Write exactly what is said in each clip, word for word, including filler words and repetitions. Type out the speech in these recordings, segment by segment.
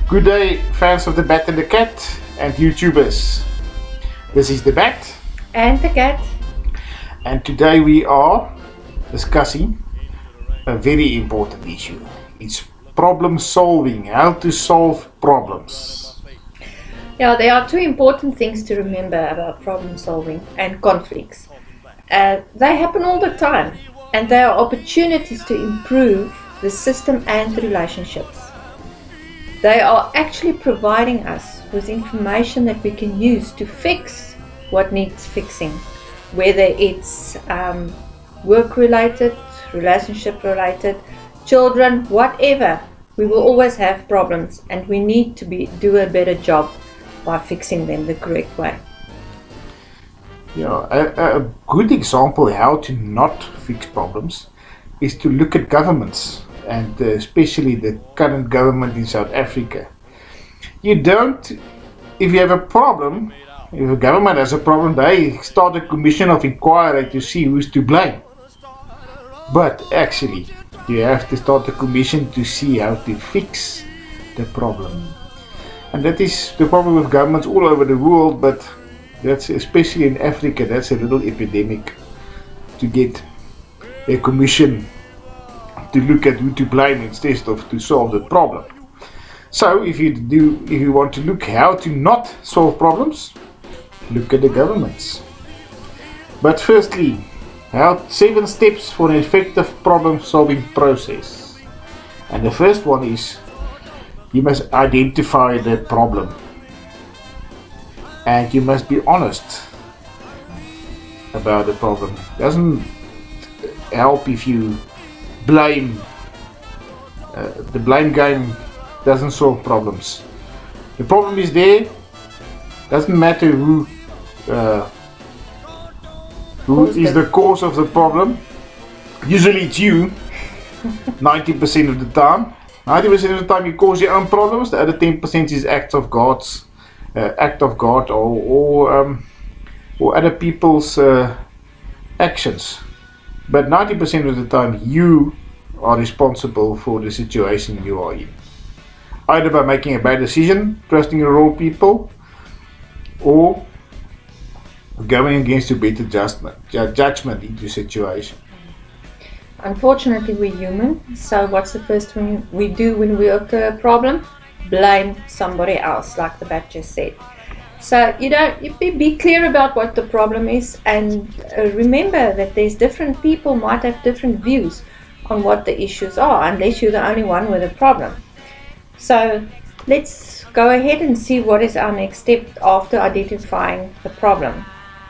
Good day, fans of The Bat and the Cat and YouTubers. This is The Bat and the Cat, and today we are discussing a very important issue. It's problem solving, how to solve problems. Yeah, there are two important things to remember about problem solving and conflicts. Uh, they happen all the time, and they are opportunities to improve the system and the relationships. They are actually providing us with information that we can use to fix what needs fixing, whether it's um, work-related, relationship-related, children, whatever. We will always have problems, and we need to be do a better job by fixing them the correct way. Yeah, a, a good example how to not fix problems is to look at governments, and uh, especially the current government in South Africa. You don't, if you have a problem, if a government has a problem, they start a commission of inquiry to see who's to blame. But actually, you have to start a commission to see how to fix the problem. And that is the problem with governments all over the world, but that's especially in Africa, that's a little epidemic, to get a commission to look at who to blame instead of to solve the problem. So if you do, if you want to look how to not solve problems, look at the governments. But firstly, how seven steps for an effective problem solving process. And the first one is you must identify the problem, and you must be honest about the problem. It doesn't help if you blame. Uh, the blame game doesn't solve problems. The problem is there. Doesn't matter who uh, who is the cause of the problem. Usually it's you. ninety percent of the time. ninety percent of the time you cause your own problems. The other ten percent is acts of God's uh, act of God or or, um, or other people's uh, actions. But ninety percent of the time you are responsible for the situation you are in. Either by making a bad decision, trusting the wrong people, or going against your better judgment, judgment into the situation. Unfortunately, we're human, so what's the first thing we do when we occur a problem? Blame somebody else, like the Bat just said. So you don't you be, be clear about what the problem is, and uh, remember that there's different people might have different views on what the issues are, unless you're the only one with a problem. So let's go ahead and see what is our next step after identifying the problem.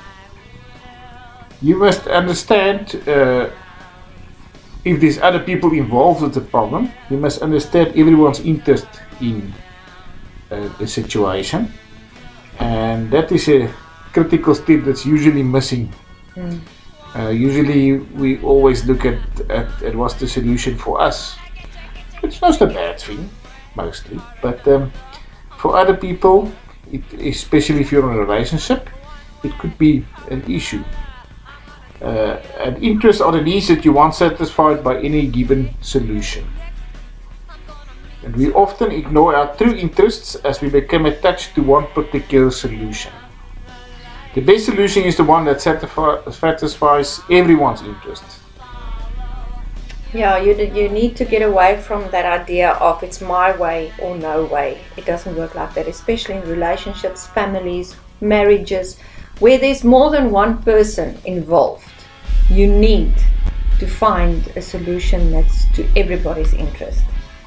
You must understand uh, if there's other people involved with the problem. You must understand everyone's interest in uh, the situation. And that is a critical step that's usually missing. Mm. Uh, usually we always look at, at, at what's the solution for us. It's not a bad thing, mostly. But um, for other people, it, especially if you're in a relationship, it could be an issue. Uh, an interest are the needs that you want satisfied by any given solution. And we often ignore our true interests as we become attached to one particular solution. The best solution is the one that satisfies everyone's interest. Yeah, you, you need to get away from that idea of it's my way or no way. It doesn't work like that, especially in relationships, families, marriages, where there's more than one person involved. You need to find a solution that's to everybody's interest.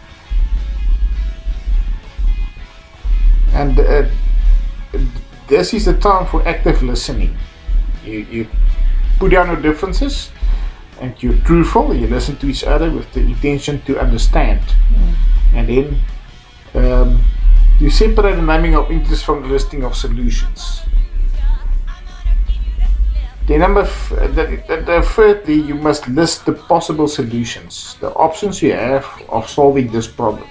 And uh, this is the time for active listening. You, you put down your differences and you're truthful. You listen to each other with the intention to understand. Mm. And then um, you separate the naming of interest from the listing of solutions. The number f the, the, the thirdly, you must list the possible solutions, the options you have of solving this problem.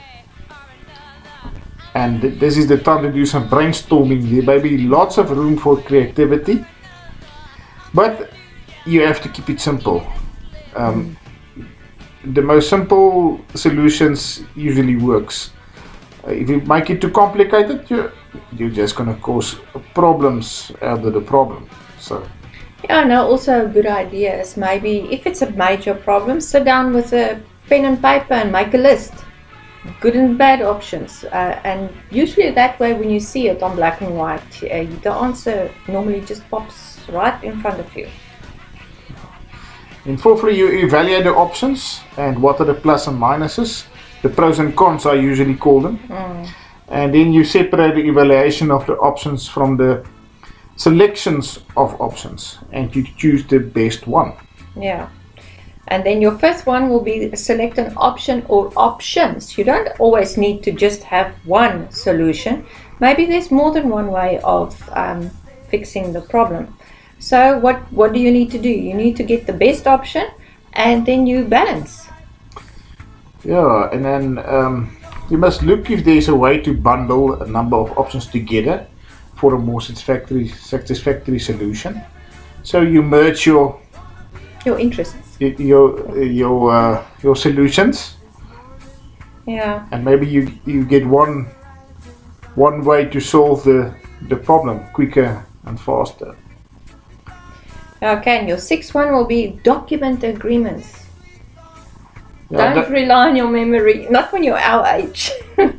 And this is the time to do some brainstorming. There may be lots of room for creativity, but you have to keep it simple. Um, the most simple solutions usually works. If you make it too complicated, you, you're just going to cause problems out of the problem. So, yeah, no, also a good idea is maybe if it's a major problem, sit down with a pen and paper and make a list. Good and bad options. Uh, and usually that way when you see it on black and white, uh, the answer normally just pops right in front of you. In fourthly, you evaluate the options and what are the plus and minuses. The pros and cons, I usually call them. Mm. And then you separate the evaluation of the options from the selections of options, and you choose the best one. Yeah. And then your fifth one will be select an option or options. You don't always need to just have one solution. Maybe there's more than one way of um, fixing the problem. So what, what do you need to do? You need to get the best option and then you balance. Yeah, and then um, you must look if there's a way to bundle a number of options together for a more satisfactory, satisfactory solution. So you merge your your interests, your your uh, your solutions. Yeah. And maybe you you get one one way to solve the the problem quicker and faster. Okay, and your sixth one will be document agreements. Yeah, Don't that, rely on your memory, not when you're our age.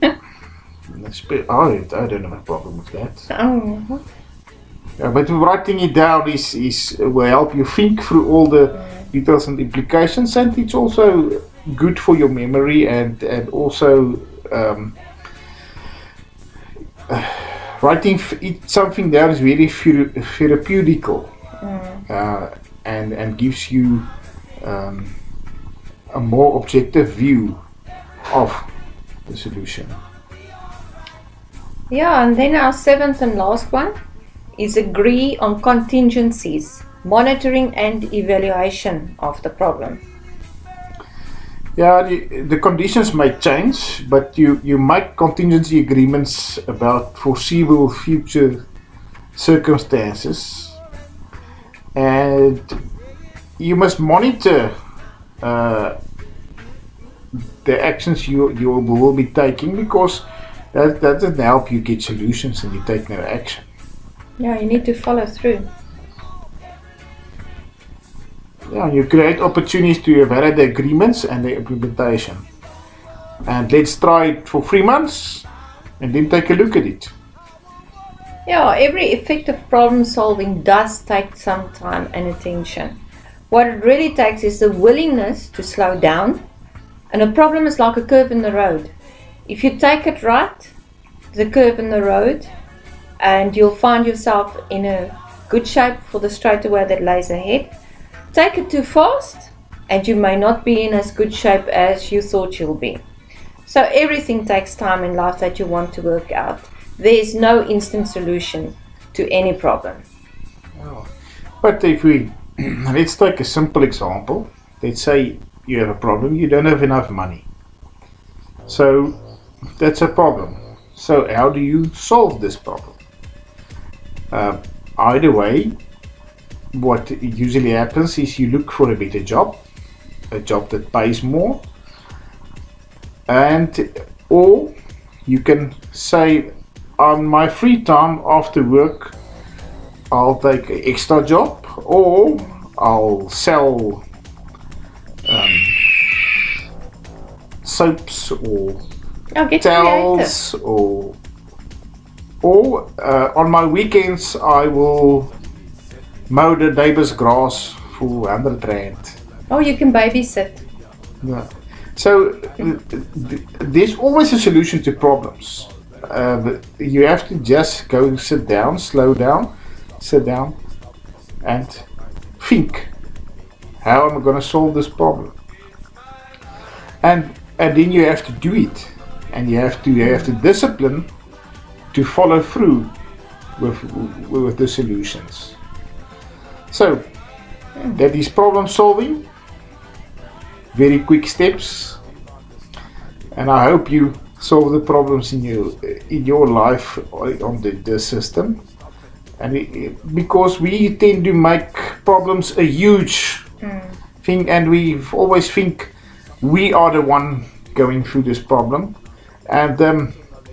oh, I don't have a problem with that. Oh. Yeah, but writing it down is, is will help you think through all the details and implications, and it's also good for your memory, and and also um, uh, writing f it, something down is very therapeutical, Mm. uh, and and gives you um, a more objective view of the solution. Yeah, and then our seventh and last one is agree on contingencies, monitoring and evaluation of the problem. Yeah, the, the conditions may change, but you, you make contingency agreements about foreseeable future circumstances, and you must monitor uh, the actions you, you will be taking, because that, that doesn't help you get solutions and you take no action. Yeah, you need to follow through. Yeah, you create opportunities to evaluate the agreements and the implementation. And let's try it for three months and then take a look at it. Yeah, every effective problem solving does take some time and attention. What it really takes is the willingness to slow down. And a problem is like a curve in the road. If you take it right, the curve in the road, and you'll find yourself in a good shape for the straightaway that lays ahead. Take it too fast, and you may not be in as good shape as you thought you'll be. So everything takes time in life that you want to work out. There is no instant solution to any problem. Oh. But if we, let's take a simple example. Let's say you have a problem, you don't have enough money. So that's a problem. So how do you solve this problem? Uh, either way, what usually happens is you look for a better job, a job that pays more, and or you can say, on my free time after work, I'll take an extra job, or I'll sell um, soaps or Now get towels, creative. or or uh, on my weekends I will mow the neighbor's grass for one hundred rand. Oh, you can babysit. Yeah. So th th there's always a solution to problems. Uh, but you have to just go and sit down, slow down, sit down and think, how am I going to solve this problem? And and then you have to do it, and you have to you have to discipline to follow through with with the solutions. So that is problem solving, very quick steps, and I hope you solve the problems in your in your life on the, the system. And it, because we tend to make problems a huge mm. thing, and we always think we are the one going through this problem, and um,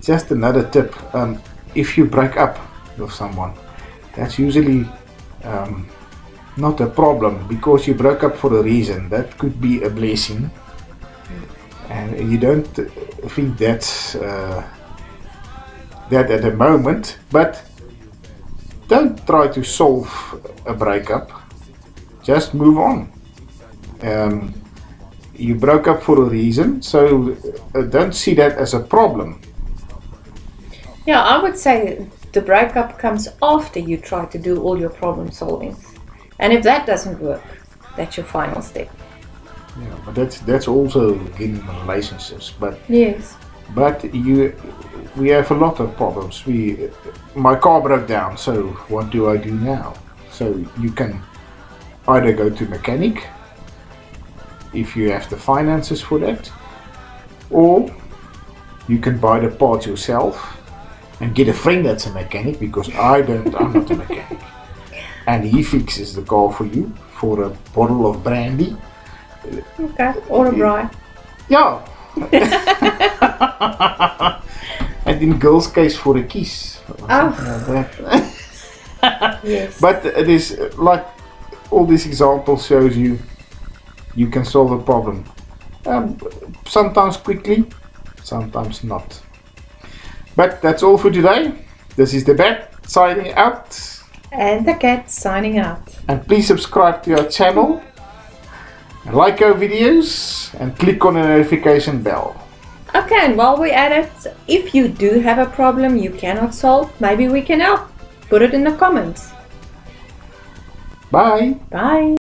just another tip. Um, if you break up with someone, that's usually um, not a problem, because you broke up for a reason. That could be a blessing, and you don't think that's uh, that at the moment. But don't try to solve a breakup. Just move on. Um, you broke up for a reason, so uh, don't see that as a problem. Yeah, I would say the breakup comes after you try to do all your problem solving. And if that doesn't work, that's your final step. Yeah, but that's that's also in relationships. But Yes. but you, we have a lot of problems. We, my car broke down, so what do I do now? So you can either go to mechanic if you have the finances for that, or you can buy the parts yourself and get a friend that's a mechanic, because I don't, I'm not a mechanic, and he fixes the car for you for a bottle of brandy. Okay, or a braai. Yeah. And in girls' case for a kiss. Oh. That. Yes. But it is like all these examples shows you you can solve a problem. Um, sometimes quickly, sometimes not. But that's all for today. This is the Bat signing out. And the cat signing out. And please subscribe to our channel, and like our videos, and click on the notification bell. Okay, and while we're at it, if you do have a problem you cannot solve, maybe we can help. Put it in the comments. Bye. Bye.